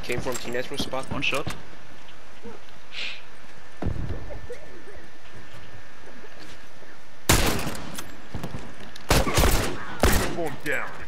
Came from T-Network spot. One shot. Uniform down.